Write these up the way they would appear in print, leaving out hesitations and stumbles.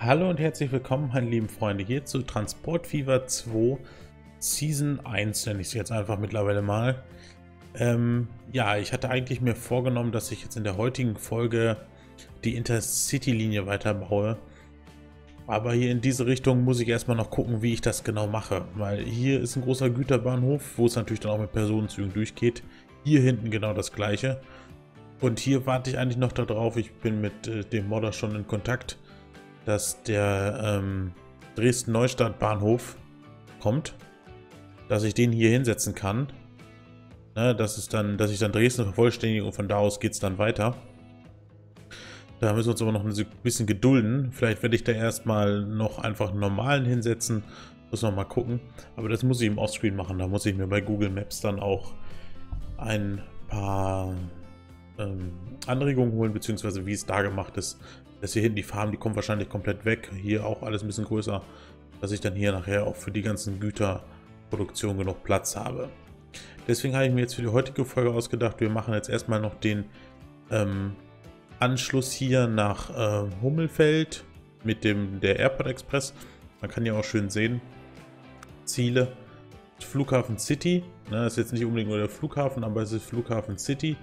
Hallo und herzlich willkommen, meine lieben Freunde, hier zu Transport Fever 2 Season 1, nenne ich es jetzt einfach mittlerweile mal. Ja, ich hatte eigentlich mir vorgenommen, dass ich jetzt in der heutigen Folge die Intercity-Linie weiterbaue. Aber hier in diese Richtung muss ich erstmal noch gucken, wie ich das genau mache. Weil hier ist ein großer Güterbahnhof, wo es natürlich dann auch mit Personenzügen durchgeht. Hier hinten genau das gleiche. Und hier warte ich eigentlich noch darauf, ich bin mit dem Modder schon in Kontakt, dass der Dresden-Neustadt-Bahnhof kommt, dass ich den hier hinsetzen kann. Ne, dass ich dann Dresden vervollständige und von da aus geht es dann weiter. Da müssen wir uns aber noch ein bisschen gedulden. Vielleicht werde ich da erstmal noch einfach einen normalen hinsetzen. Muss noch mal gucken. Aber das muss ich im Offscreen machen. Da muss ich mir bei Google Maps dann auch ein paar Anregungen holen, beziehungsweise wie es da gemacht ist. Das hier hinten, die Farben, die kommen wahrscheinlich komplett weg. Hier auch alles ein bisschen größer, dass ich dann hier nachher auch für die ganzen Güterproduktion genug Platz habe. Deswegen habe ich mir jetzt für die heutige Folge ausgedacht, wir machen jetzt erstmal noch den Anschluss hier nach Hummelfeld mit der Airport Express. Man kann ja auch schön sehen, Ziele, Flughafen City. Ne, ist jetzt nicht unbedingt nur der Flughafen, aber es ist Flughafen City.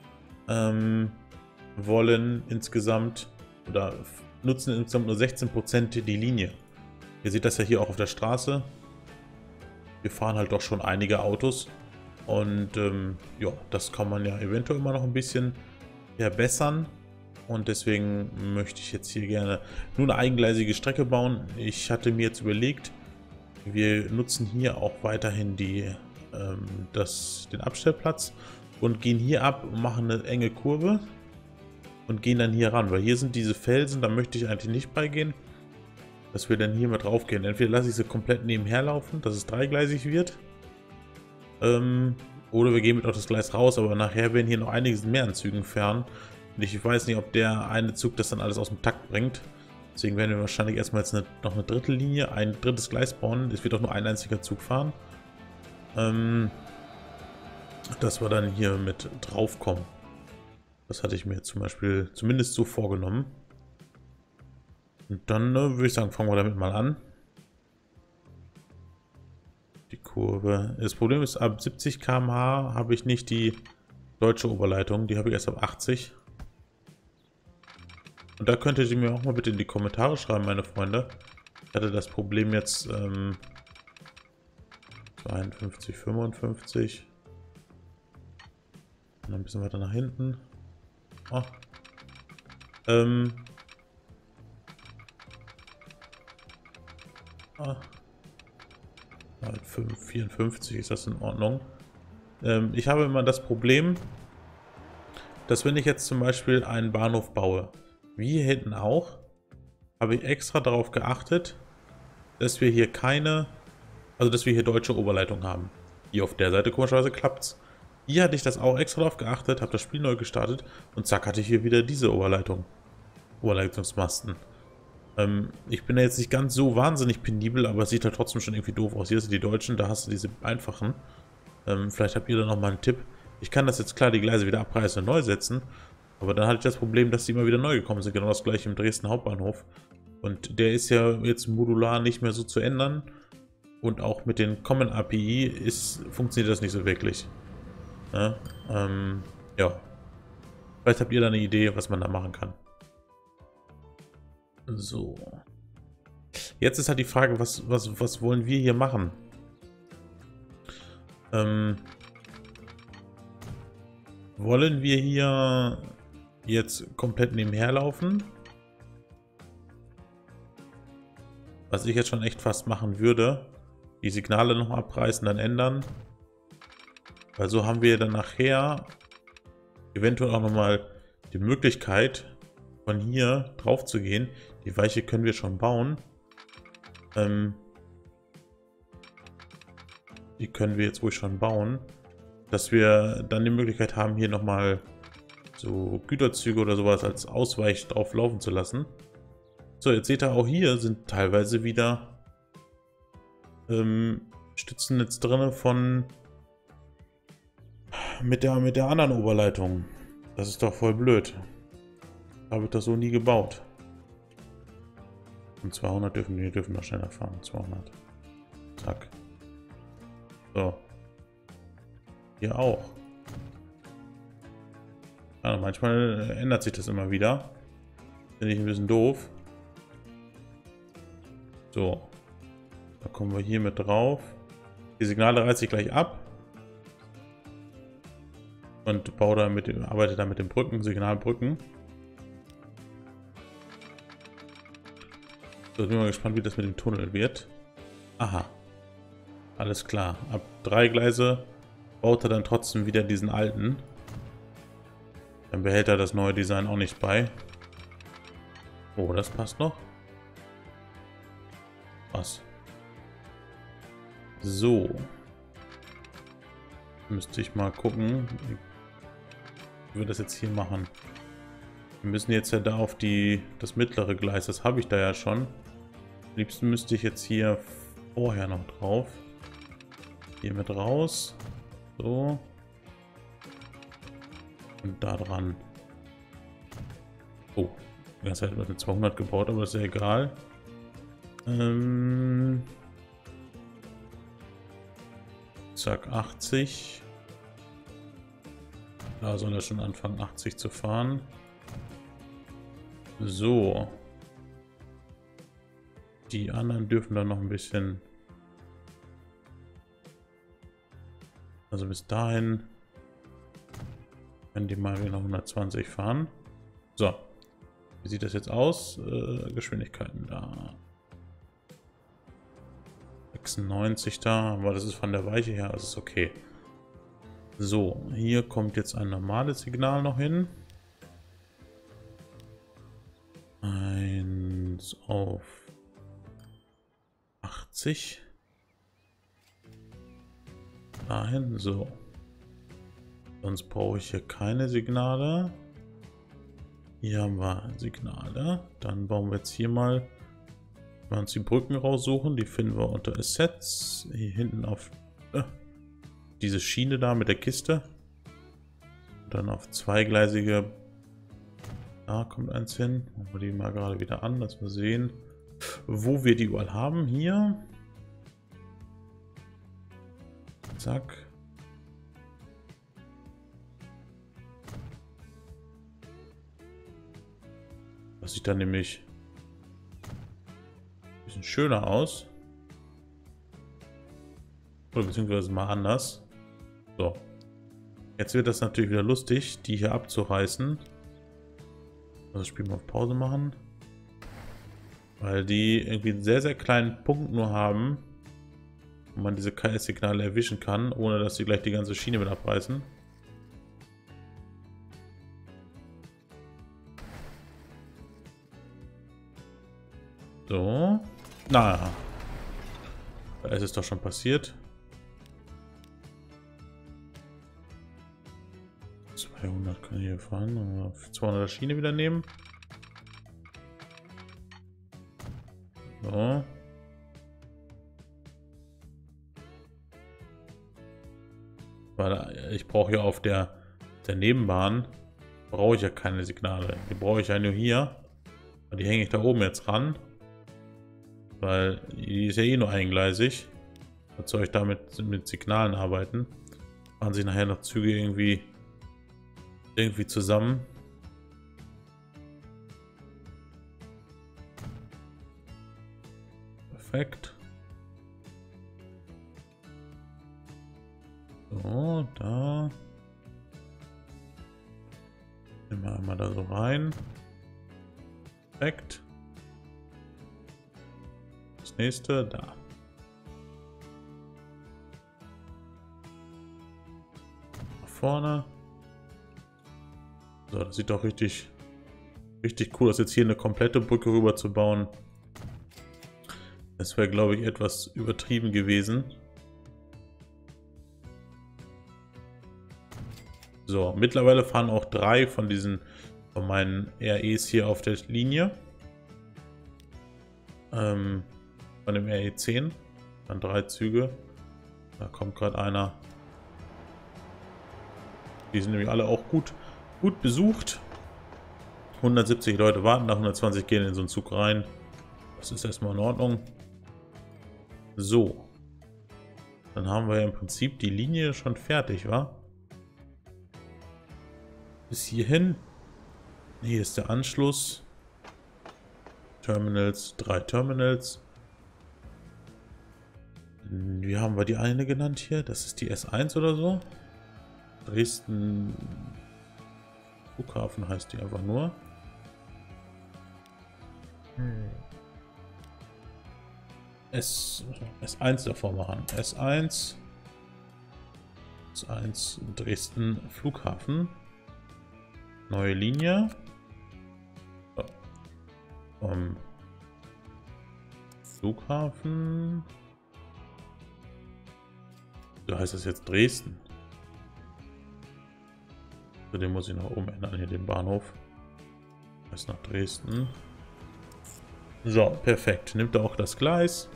Wollen insgesamt oder nutzen insgesamt nur 16% die Linie. Ihr seht das ja hier auch auf der Straße. Wir fahren halt doch schon einige Autos und ja, das kann man ja eventuell immer noch ein bisschen verbessern und deswegen möchte ich jetzt hier gerne nur eine eigengleisige Strecke bauen. Ich hatte mir jetzt überlegt, wir nutzen hier auch weiterhin den Abstellplatz und gehen hier ab und machen eine enge Kurve und gehen dann hier ran, weil hier sind diese Felsen, da möchte ich eigentlich nicht beigehen, dass wir dann hier mit drauf gehen. Entweder lasse ich sie komplett nebenher laufen, dass es dreigleisig wird, oder wir gehen mit auf das Gleis raus, aber nachher werden hier noch einiges mehr an Zügen fahren und ich weiß nicht, ob der eine Zug das dann alles aus dem Takt bringt. Deswegen werden wir wahrscheinlich erstmal jetzt noch eine dritte Linie, ein drittes Gleis bauen. Es wird auch nur ein einziger Zug fahren. Dass wir dann hier mit drauf kommen. Das hatte ich mir zum Beispiel zumindest so vorgenommen. Und dann würde ich sagen, fangen wir damit mal an. Die Kurve. Das Problem ist, ab 70 km/h habe ich nicht die deutsche Oberleitung. Die habe ich erst ab 80. Und da könntet ihr mir auch mal bitte in die Kommentare schreiben, meine Freunde. Ich hatte das Problem jetzt 52, 55. Und ein bisschen weiter nach hinten. Oh. 54 ist das in Ordnung. Ich habe immer das Problem, dass wenn ich jetzt zum Beispiel einen Bahnhof baue, wie hier hinten auch, habe ich extra darauf geachtet, dass wir hier dass wir hier deutsche Oberleitung haben. Hier auf der Seite komischerweise klappt's. Hier hatte ich das auch extra darauf geachtet, habe das Spiel neu gestartet und zack hatte ich hier wieder diese Oberleitungsmasten. Ich bin ja jetzt nicht ganz so wahnsinnig penibel, aber es sieht halt trotzdem schon irgendwie doof aus. Hier sind die Deutschen, da hast du diese einfachen. Vielleicht habt ihr da nochmal einen Tipp. Ich kann das jetzt klar, die Gleise wieder abreißen und neu setzen, aber dann hatte ich das Problem, dass die immer wieder neu gekommen sind. Genau das gleiche im Dresden Hauptbahnhof. Und der ist ja jetzt modular nicht mehr so zu ändern. Und auch mit den Common API funktioniert das nicht so wirklich. Ja, ja. Vielleicht habt ihr da eine Idee, was man da machen kann. So. Jetzt ist halt die Frage, was wollen wir hier machen? Wollen wir hier jetzt komplett nebenher laufen? Was ich jetzt schon echt fast machen würde. Die Signale noch abreißen, dann ändern. Weil so haben wir dann nachher eventuell auch nochmal die Möglichkeit, von hier drauf zu gehen. Die Weiche können wir schon bauen. Die können wir jetzt ruhig schon bauen. Dass wir dann die Möglichkeit haben, hier nochmal so Güterzüge oder sowas als Ausweich drauf laufen zu lassen. So, jetzt seht ihr auch hier sind teilweise wieder Stützen jetzt drin mit der anderen Oberleitung. Das ist doch voll blöd. Habe ich das so nie gebaut. Und 200 dürfen noch schneller fahren. 200. Zack. So. Hier auch. Ja, manchmal ändert sich das immer wieder. Finde ich ein bisschen doof. So. Da kommen wir hier mit drauf. Die Signale reiße ich gleich ab. Und arbeite dann mit den Brücken, Signalbrücken. So, bin mal gespannt, wie das mit dem Tunnel wird. Aha. Alles klar. Ab 3 Gleise baut er dann trotzdem wieder diesen alten. Dann behält er das neue Design auch nicht bei. Oh, das passt noch. Was? So. Müsste ich mal gucken, wie wir das jetzt hier machen. Wir müssen jetzt ja da auf das mittlere Gleis. Das habe ich da ja schon. Am liebsten müsste ich jetzt hier vorher noch drauf. Hier mit raus. So. Und da dran. Oh. Die ganze Zeit wird eine 200 gebaut, aber das ist ja egal. Zack, 80. Da soll er schon anfangen, 80 zu fahren. So. Die anderen dürfen dann noch ein bisschen... Also bis dahin können die mal wieder 120 fahren. So. Wie sieht das jetzt aus? Geschwindigkeiten da. 96 da, aber das ist von der Weiche her, das ist okay. So, hier kommt jetzt ein normales Signal noch hin. 1 auf 80. Dahin, so. Sonst brauche ich hier keine Signale. Hier haben wir Signale. Dann bauen wir jetzt hier mal uns die Brücken raussuchen. Die finden wir unter Assets. Hier hinten auf diese Schiene da mit der Kiste. Und dann auf zweigleisige. Da kommt eins hin. Machen wir die mal gerade wieder an, dass wir sehen, wo wir die überall haben. Hier. Zack. Das sieht dann nämlich ein bisschen schöner aus. Oder beziehungsweise mal anders. So. Jetzt wird das natürlich wieder lustig, die hier abzureißen. Also das Spiel mal auf Pause machen. Weil die irgendwie einen sehr, sehr kleinen Punkt nur haben. Wo man diese KS-Signale erwischen kann, ohne dass sie gleich die ganze Schiene mit abreißen. So. Na. Da ist es doch schon passiert. 200 kann ich hier fahren. 200er Schiene wieder nehmen. So. Weil ich brauche ja auf der Nebenbahn brauche ich ja keine Signale. Die brauche ich ja nur hier. Und die hänge ich da oben jetzt ran. Weil die ist ja eh nur eingleisig. Was soll ich damit mit Signalen arbeiten? Fahren sich nachher noch Züge irgendwie zusammen. Perfekt. So, da. Nehmen wir einmal da so rein. Perfekt. Das nächste, da. Nach vorne. So, das sieht doch richtig cool aus, jetzt hier eine komplette Brücke rüber zu bauen. Das wäre, glaube ich, etwas übertrieben gewesen. So, mittlerweile fahren auch 3 von meinen REs hier auf der Linie. Von dem RE10. Dann 3 Züge. Da kommt gerade einer. Die sind nämlich alle auch gut besucht. 170 Leute warten, da 120 gehen in so einen Zug rein. das ist erstmal in Ordnung. So. Dann haben wir ja im Prinzip die Linie schon fertig, wa? Bis hierhin. Hier ist der Anschluss. Terminals, 3 Terminals. Wie haben wir die eine genannt hier? Das ist die S1 oder so? Dresden Flughafen heißt die einfach nur. S1 davor machen. S1 Dresden Flughafen. Neue Linie. Flughafen. So heißt das jetzt Dresden. So, den muss ich nach oben ändern, hier den Bahnhof. Das ist nach Dresden. So, perfekt. Nimmt er auch das Gleis.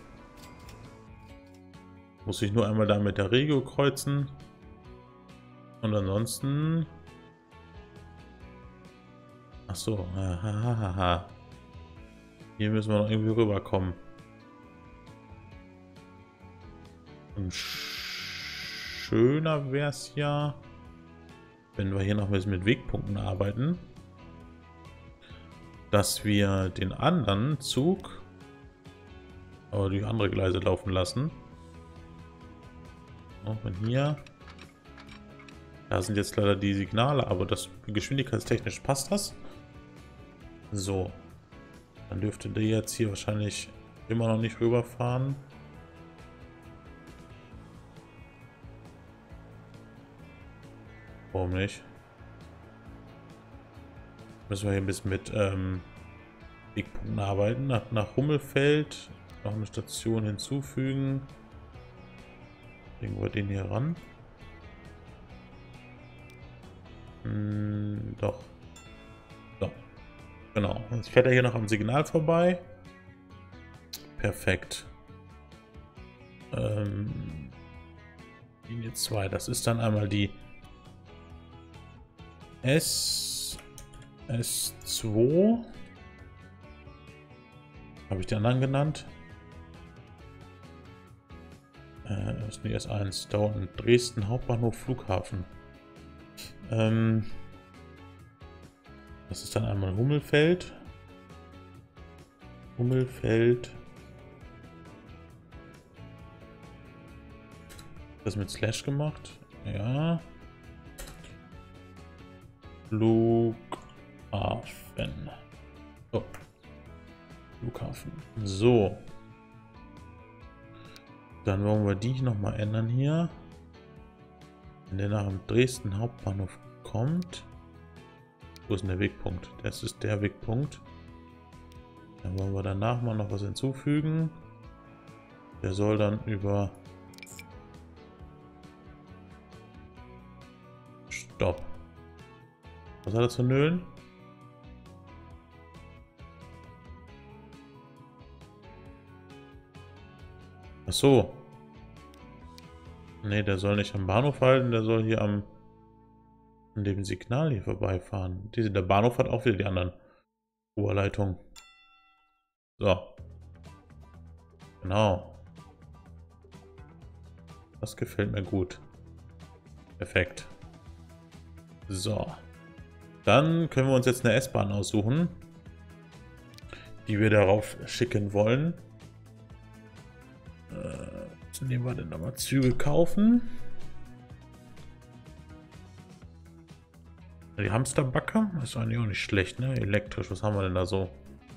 Muss ich nur einmal da mit der Regio kreuzen. Und ansonsten... Achso, hier müssen wir noch irgendwie rüberkommen. Und schöner wäre es ja, wenn wir hier noch ein bisschen mit Wegpunkten arbeiten, dass wir den anderen Zug durch andere Gleise laufen lassen. Auch wenn hier... Da sind jetzt leider die Signale, aber das geschwindigkeitstechnisch passt das. So. Dann dürfte der jetzt hier wahrscheinlich immer noch nicht rüberfahren. Warum nicht? Müssen wir hier ein bisschen mit Wegpunkten arbeiten. Nach Hummelfeld noch eine Station hinzufügen. Legen wir den hier ran. Doch. So. Genau. Jetzt fährt er hier noch am Signal vorbei. Perfekt. Linie 2. Das ist dann einmal die S2. Habe ich die anderen genannt? Das ist die S1. Da unten Dresden Hauptbahnhof Flughafen. Das ist dann einmal Hummelfeld. Hummelfeld. Das mit Slash gemacht. Ja. Flughafen. Oh. Flughafen. So. Dann wollen wir die nochmal ändern hier. Wenn der nach dem Dresden Hauptbahnhof kommt. Wo ist denn der Wegpunkt? Das ist der Wegpunkt. Dann wollen wir danach mal noch was hinzufügen. Der soll dann über... Stopp. Was hat er zu nölen? Ach so. Ne, der soll nicht am Bahnhof halten, der soll hier an dem Signal hier vorbeifahren. Der Bahnhof hat auch wieder die anderen Oberleitungen. So. Genau. Das gefällt mir gut. Perfekt. So. Dann können wir uns jetzt eine S-Bahn aussuchen, die wir darauf schicken wollen. Nehmen wir denn nochmal Züge kaufen. Die Hamsterbacke ist eigentlich auch nicht schlecht, ne? Elektrisch, was haben wir denn da so?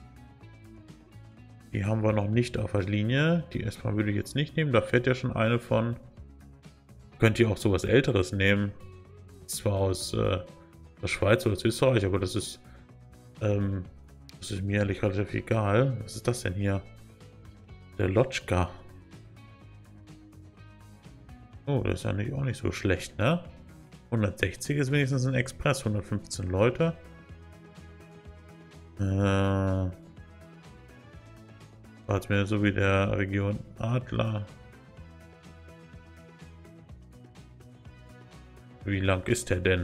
Die haben wir noch nicht auf der Linie. Die S-Bahn würde ich jetzt nicht nehmen. Da fährt ja schon eine von. Könnt ihr auch sowas Älteres nehmen. Zwar aus der Schweiz oder aus Österreich, aber das ist mir ehrlich relativ egal. Was ist das denn hier? Der Lotschka. Oh, das ist eigentlich auch nicht so schlecht, ne? 160 ist wenigstens ein Express, 115 Leute. War jetzt mir so wie der Region Adler. Wie lang ist der denn?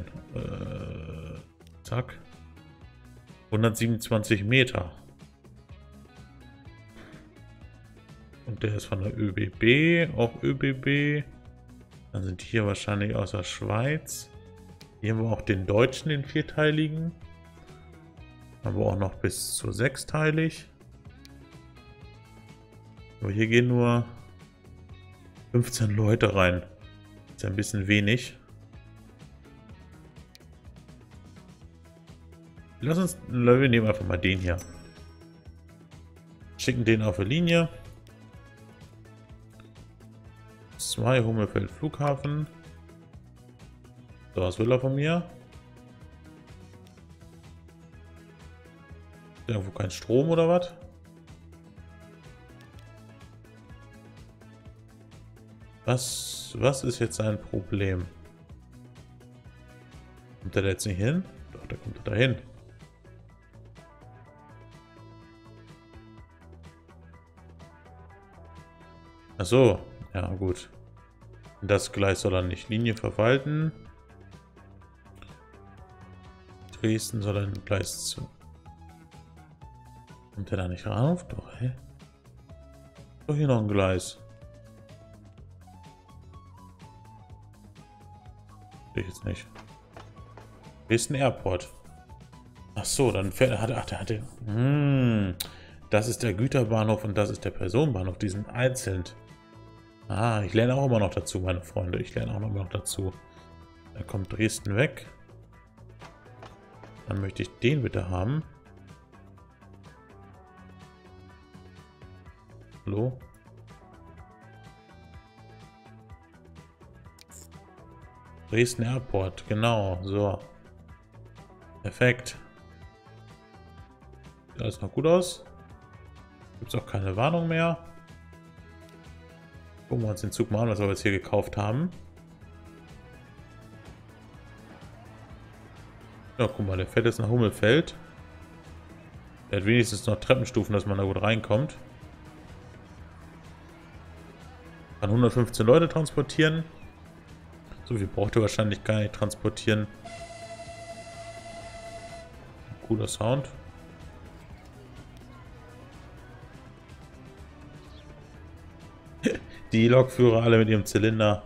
Zack. 127 Meter. Und der ist von der ÖBB, auch ÖBB. Dann sind die hier wahrscheinlich aus der Schweiz. Hier haben wir auch den Deutschen, den vierteiligen. Aber auch noch bis zu sechsteilig. Aber hier gehen nur 15 Leute rein. Ist ein bisschen wenig. Wir nehmen einfach mal den hier. Schicken den auf die Linie. 2 Hummelfeld Flughafen. So, was will er von mir? Irgendwo kein Strom oder was? Was ist jetzt sein Problem? Kommt er da jetzt nicht hin? Doch, da kommt er da hin. Ach so, ja gut. Das Gleis soll er nicht. Linie verwalten. Dresden soll ein Gleis zu. Kommt er da nicht rauf? Doch, hä? Doch hier noch ein Gleis. Sehe ich jetzt nicht. Dresden Airport. Ach so, dann fährt er. Das ist der Güterbahnhof und das ist der Personenbahnhof. Die sind einzeln. Ah, ich lerne auch immer noch dazu, meine Freunde. Ich lerne auch immer noch dazu. Da kommt Dresden weg. Dann möchte ich den bitte haben. Hallo? Dresden Airport, genau, so. Perfekt. Sieht alles noch gut aus. Gibt es auch keine Warnung mehr. Gucken wir uns den Zug mal an, was wir jetzt hier gekauft haben. Ja, guck mal, der fährt jetzt nach Hummelfeld. Der hat wenigstens noch Treppenstufen, dass man da gut reinkommt. Kann 115 Leute transportieren. So viel braucht er wahrscheinlich gar nicht transportieren. Cooler Sound. Die Lokführer alle mit ihrem Zylinder.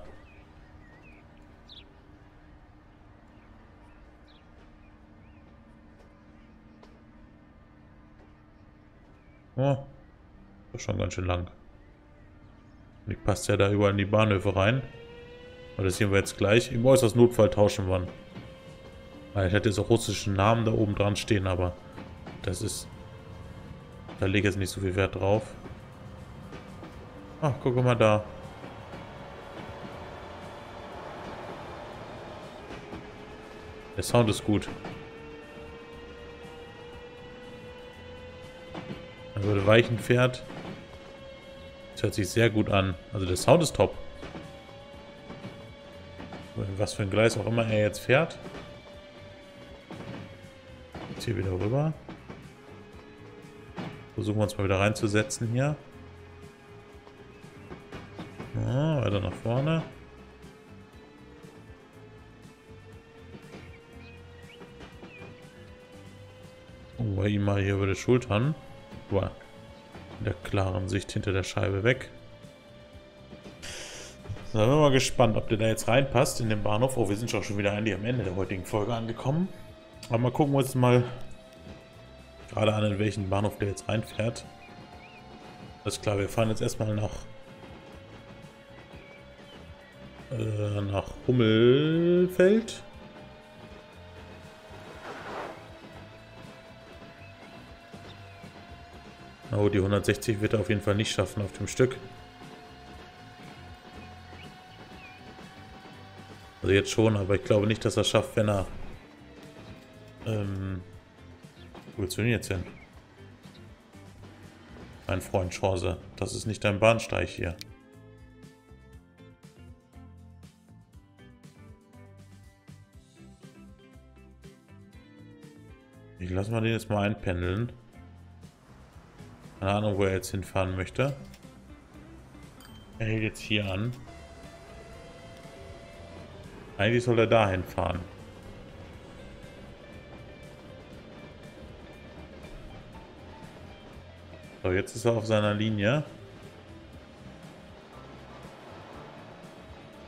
Oh, das ist schon ganz schön lang. Die passt ja da überall in die Bahnhöfe rein. Aber das sehen wir jetzt gleich. Im äußersten Notfall tauschen wir. Weil ich hätte jetzt auch russischen Namen da oben dran stehen, aber das ist... Da lege ich jetzt nicht so viel Wert drauf. Ach, guck mal da. Der Sound ist gut. Dann würde weichen Pferd. Das hört sich sehr gut an. Also der Sound ist top. Was für ein Gleis auch immer er jetzt fährt. Jetzt hier wieder rüber. Versuchen wir uns mal wieder reinzusetzen hier. Ja, weiter nach vorne. Gucken wir ihn mal hier über die Schultern. Boah. In der klaren Sicht hinter der Scheibe weg. Da sind wir mal gespannt, ob der da jetzt reinpasst in den Bahnhof. Oh, wir sind schon wieder eigentlich am Ende der heutigen Folge angekommen. Aber mal gucken wir uns mal gerade an, in welchen Bahnhof der jetzt reinfährt. Alles klar, wir fahren jetzt erstmal nach Hummelfeld. Oh, die 160 wird er auf jeden Fall nicht schaffen auf dem Stück. Also jetzt schon, aber ich glaube nicht, dass er es schafft, wenn er... Wo willst du denn jetzt hin? Mein Freund Chance, das ist nicht dein Bahnsteig hier. Ich lasse mal den jetzt mal einpendeln. Keine Ahnung, wo er jetzt hinfahren möchte. Er hält jetzt hier an. Eigentlich soll er dahin fahren. So, jetzt ist er auf seiner Linie.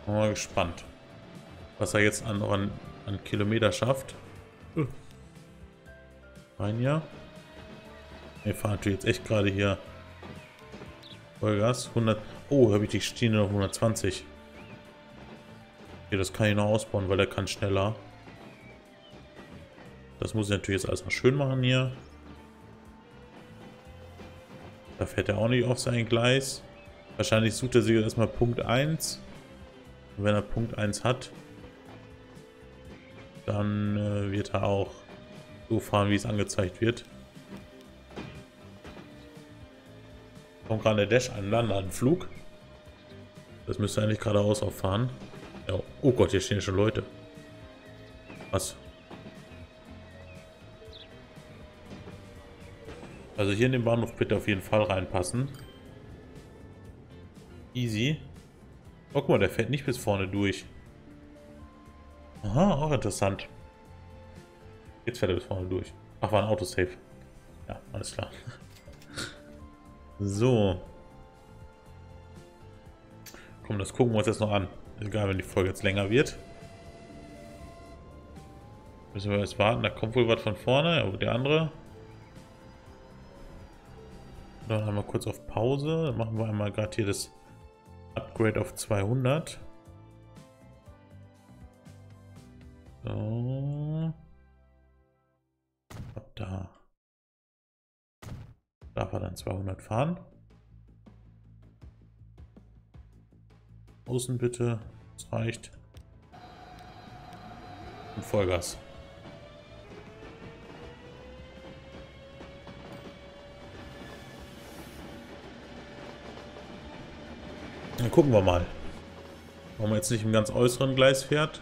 Mal gespannt, was er jetzt an Kilometer schafft. Rein hier. Wir fahren natürlich jetzt echt gerade hier Vollgas. 100. Oh, habe ich die Schiene noch 120. Okay, das kann ich noch ausbauen, weil der kann schneller. Das muss ich natürlich jetzt alles noch schön machen hier. Da fährt er auch nicht auf sein Gleis. Wahrscheinlich sucht er sich erstmal Punkt 1. Und wenn er Punkt 1 hat, dann wird er auch so fahren, wie es angezeigt wird. Kommt gerade der Dash an, an Flug. Das müsste eigentlich geradeaus auffahren. Ja, oh Gott, hier stehen schon Leute. Was? Also hier in den Bahnhof bitte auf jeden Fall reinpassen. Easy. Oh, guck mal, der fährt nicht bis vorne durch. Aha, auch interessant. Jetzt fährt er bis vorne durch. Ach, war ein Autosave. Ja, alles klar. So. Komm, das gucken wir uns jetzt noch an. Egal, wenn die Folge jetzt länger wird. Müssen wir jetzt warten. Da kommt wohl was von vorne. Aber der andere. Dann einmal kurz auf Pause. Dann machen wir einmal gerade hier das Upgrade auf 200. So. Ab da. Darf er dann 200 fahren. Außen bitte. Das reicht. Und Vollgas. Dann gucken wir mal. Warum er jetzt nicht im ganz äußeren Gleis fährt.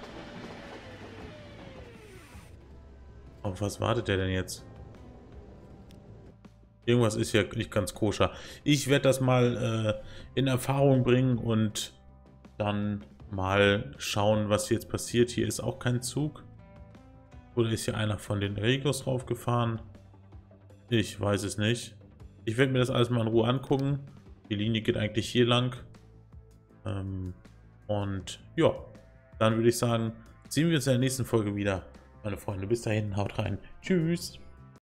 Auf was wartet der denn jetzt? Irgendwas ist ja nicht ganz koscher. Ich werde das mal in Erfahrung bringen und dann mal schauen, was jetzt passiert. Hier ist auch kein Zug. Oder ist hier einer von den Regos raufgefahren? Ich weiß es nicht. Ich werde mir das alles mal in Ruhe angucken. Die Linie geht eigentlich hier lang. Und ja, dann würde ich sagen, sehen wir uns in der nächsten Folge wieder. Meine Freunde, bis dahin, haut rein. Tschüss.